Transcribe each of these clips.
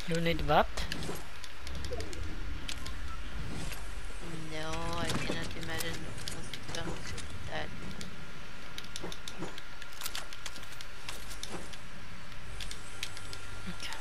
You need that? No, I cannot imagine most zombies with that. Okay.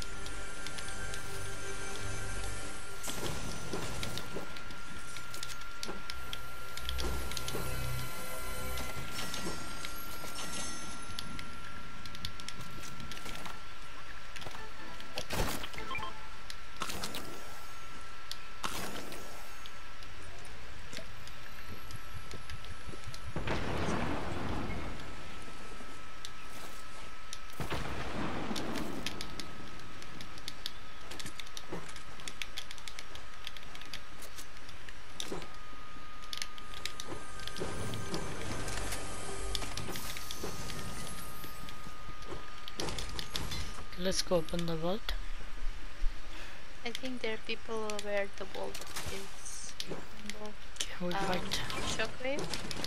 Let's go open the vault. I think there are people where the vault is. Okay, we fight. Shockwave.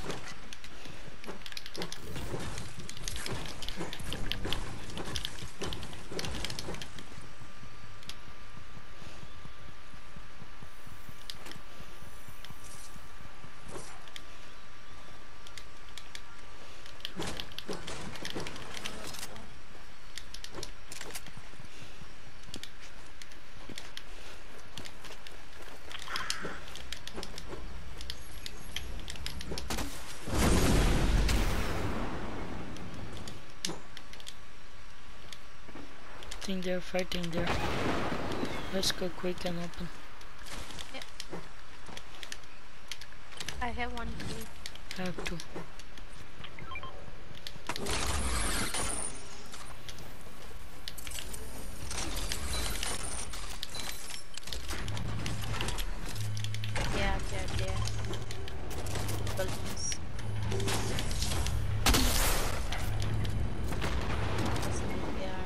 I think they're fighting there. Let's go quick and open. Yeah. I have one key. I have two. Yeah, they're there. Balloons. They are.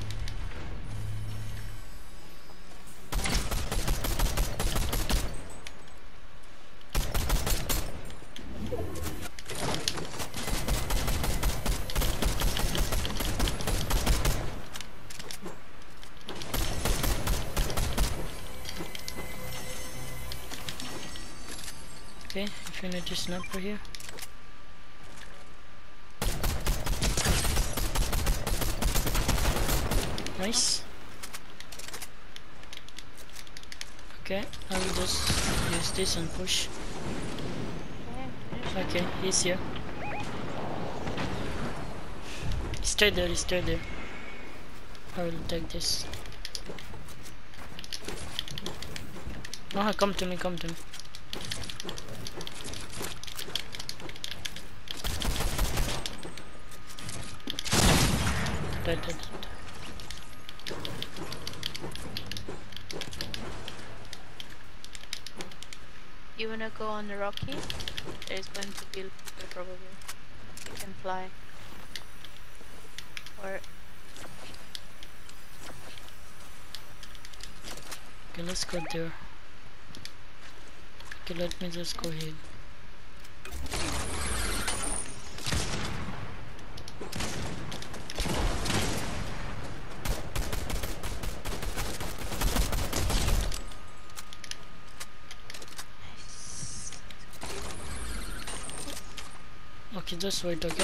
Okay, Infinity Sniper here. Nice. Okay, I will just use this and push. Okay, he's here. Stay there, stay there. I will take this. No, come to me, come to me. Dead. You wanna go on the rocky? There's going to be people probably. You can fly. Or Okay, let's go there. Okay, let me just go ahead. Okay, just wait, okay?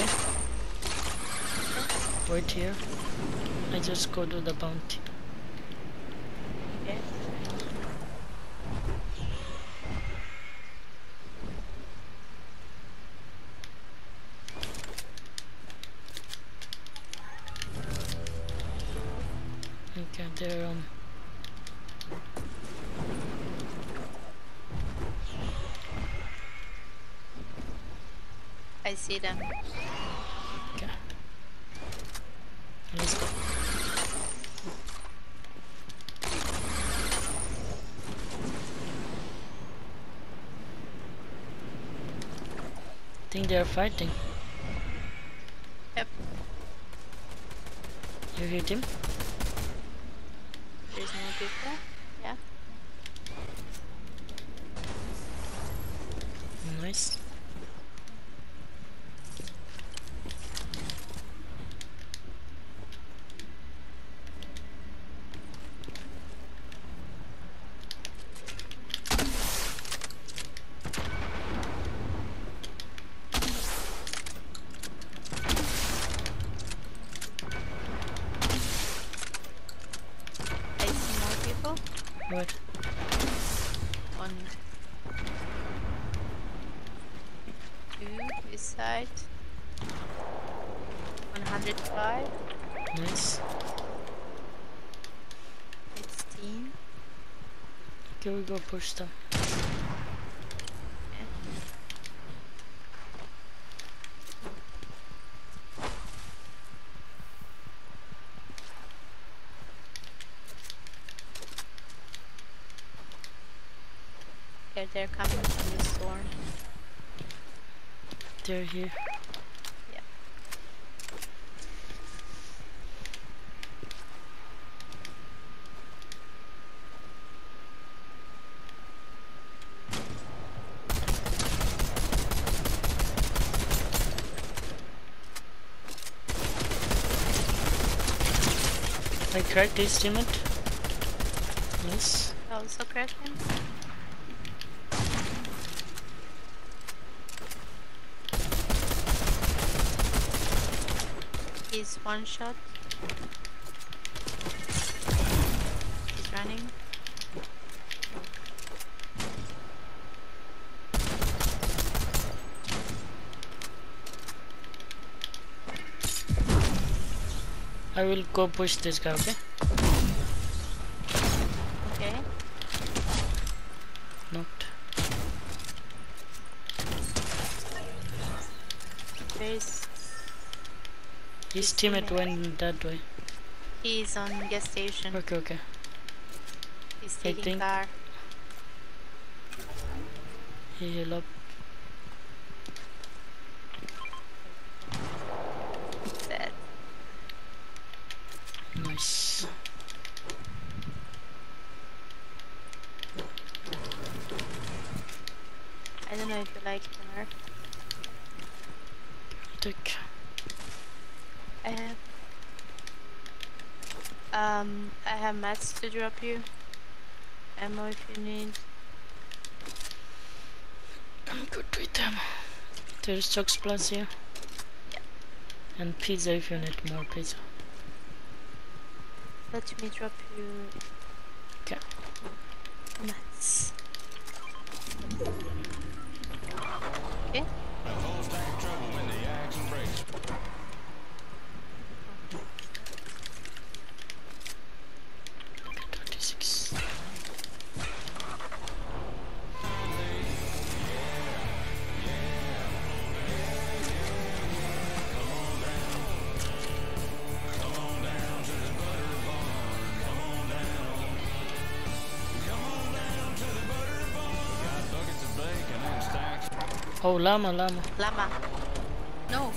Wait here. I just go to the bounty. okay. Okay, they're I see them. okay. Let's go. I think they are fighting. Yep. You hit him? There's more people. Yeah. Nice. this side. 105. Nice. It's team. Okay, we go push them. Okay, they're coming from the storm. They're here. Yeah. I cracked this teammate. Nice. Also crack him. He's one shot. He's running. I will go push this guy, okay? Okay. Knocked. Where's His teammate went that way. he's on gas station. Okay, okay. He's I taking think- car. He heal up. Dead. Nice. I don't know if you like the nerf. Take. I have mats to drop you. Ammo if you need. I'm good with them. There's Chuck's Plus here. And pizza if you need more pizza. Let me drop you Okay. mats. Okay. Okay, 26. Oh, llama. Llama. No.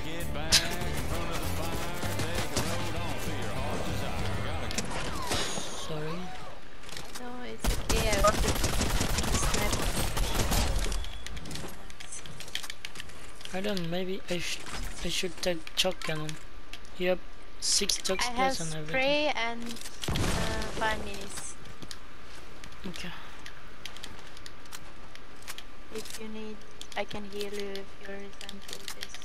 Sorry. No, it's okay. I want to snipe. I don't know, maybe I should take Chuck Cannon. You have 6 Chuck's I have Plus and everything. spray and 5 minis. Okay. If you need, I can heal you if you're resistant to this.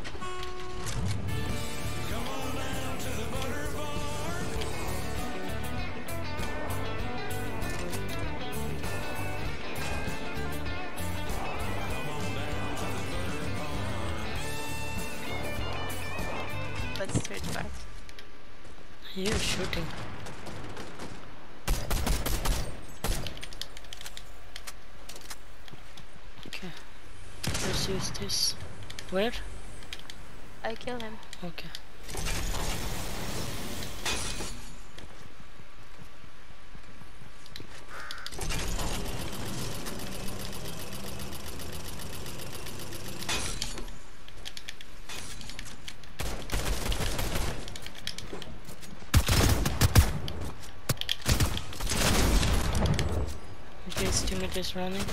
What's third part? You're shooting. Okay. Let's use this. Where? I kill him. Okay. Okay, his teammate is running.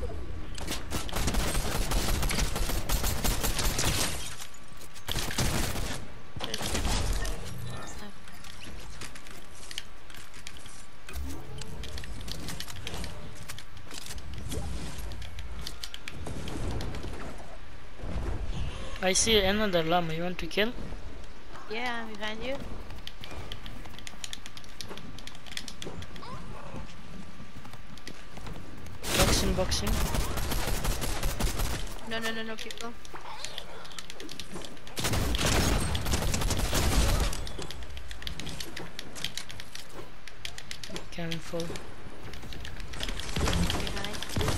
I see another llama. You want to kill? Yeah, I'm behind you. Boxing. No, people. Careful. Behind.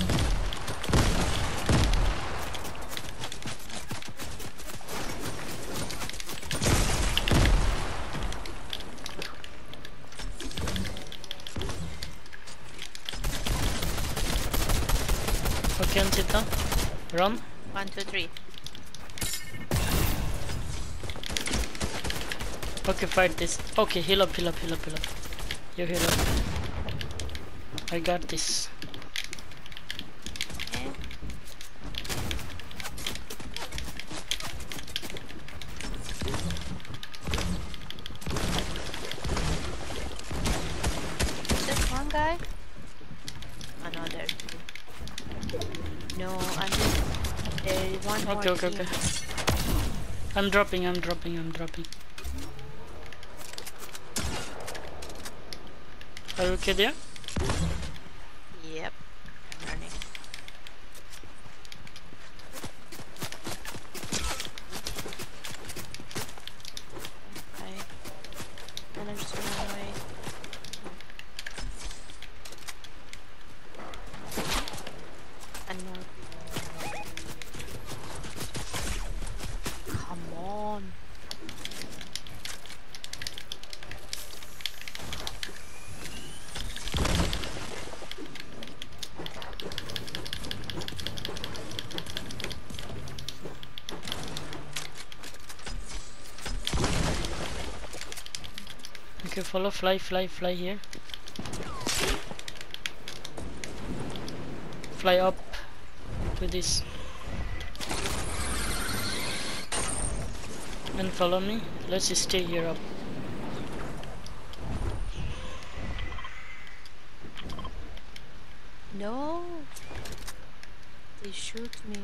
Okay, Antita. Run. 1, 2, 3. Okay, fight this. Okay, heal up. You heal up. I got this. Okay. Just one guy? Oh no, there's two. No, there is one more Okay. team. I'm dropping. Are you okay there? Yep, I'm running. I managed to run away. And more people. Come on. Okay, follow. Fly here. Fly up to this. And follow me. Let's stay here up. No! They shoot me.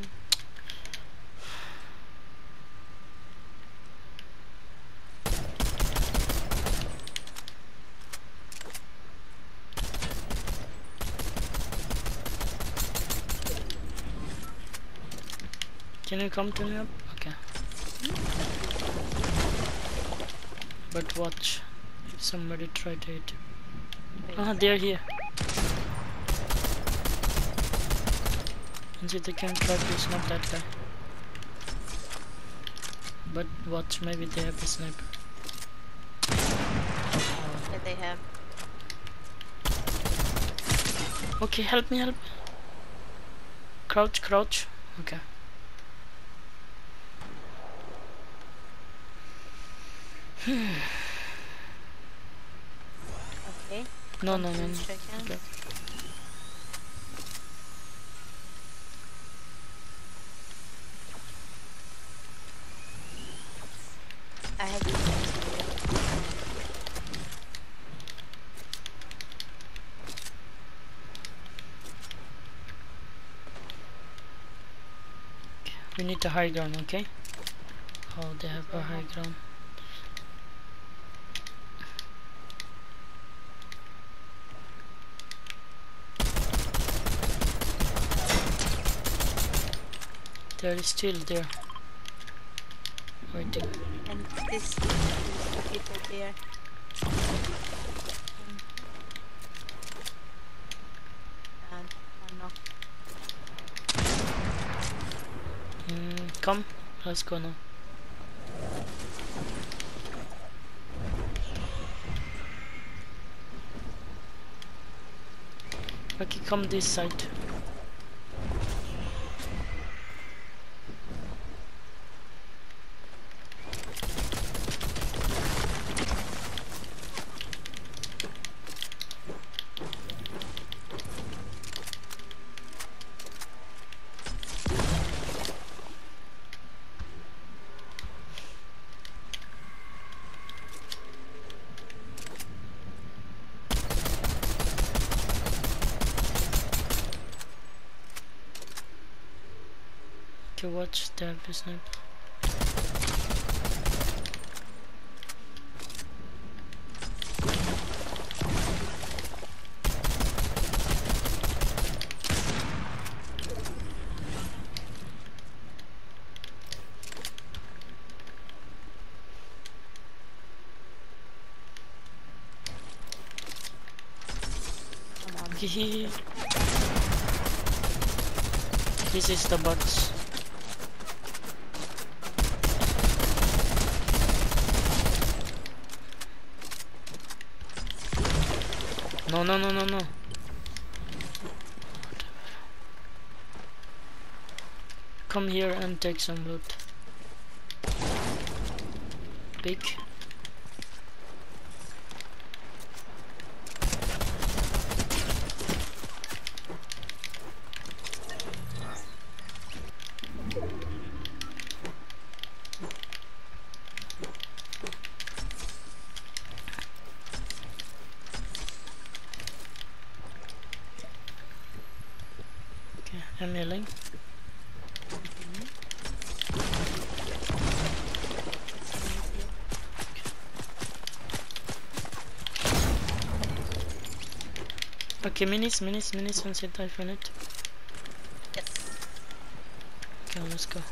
Can you come to me up? Okay. But watch. If somebody try to hit you. Wait. They're here. And see, they can try to snipe that guy. But watch, maybe they have a sniper. Yeah, they have. Okay, help me. Crouch. Okay. Okay. No. Second. Okay. I have to We need the high ground, okay? Oh, they have a high ground. They're still there. Waiting. and this the people there. And one knock. Come, let's go now. Okay, come this side. Okay, watch the sniper. Okay, this is the box. No, no, no, no, no. Come here and take some loot. Big. Okay, I'm healing. Okay, minis, once I type on it. Yes. Okay, let's go.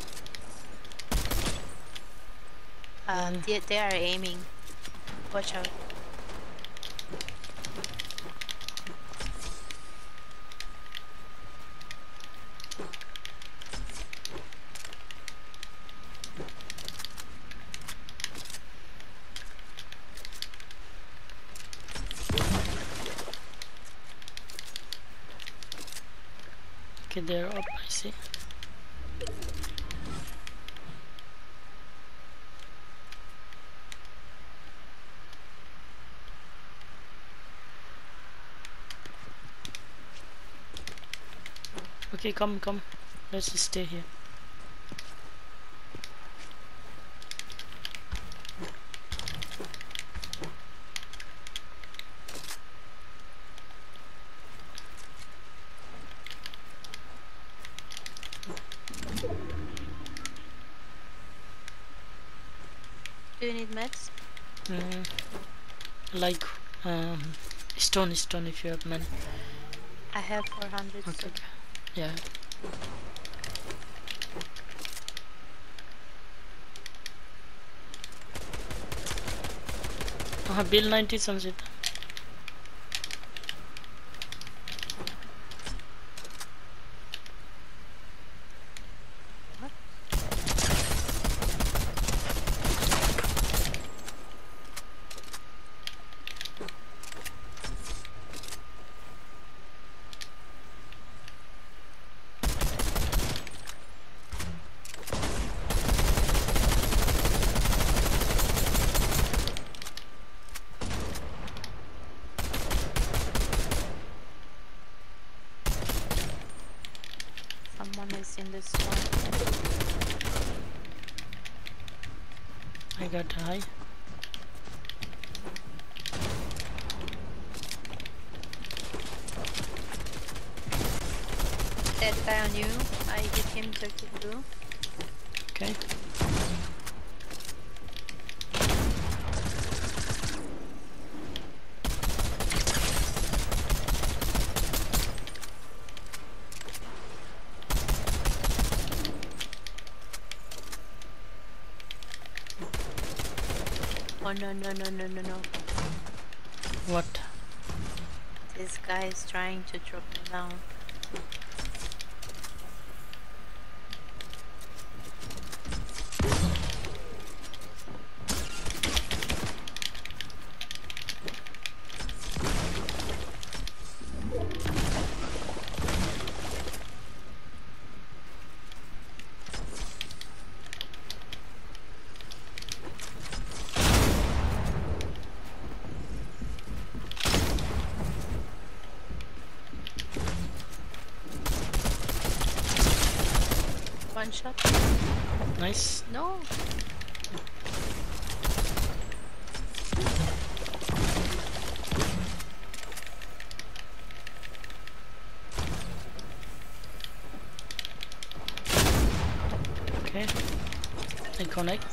They are aiming. Watch out. Okay, they're up, I see. Okay, come. Let's just stay here. Do you need meds? Like, stone if you have many. I have 400. Okay, So. okay. Yeah. Bill 90 Sanjit. What? Someone is in this one. I got high. That guy on you. I hit him 32. Okay. Oh no. What? This guy is trying to drop me down. One shot. Nice. No. Okay. I connect.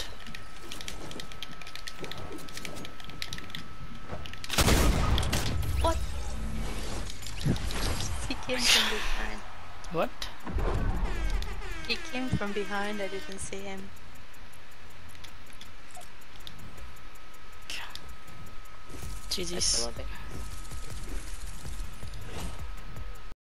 What? He came from behind. What? He came from behind. I didn't see him. GG's. That's a little bit.